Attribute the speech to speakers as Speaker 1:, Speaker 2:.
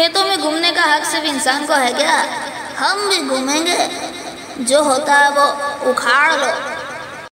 Speaker 1: खेतों में घूमने का हक सिर्फ इंसान को है क्या? हम भी घूमेंगे, जो होता है वो उखाड़ लो।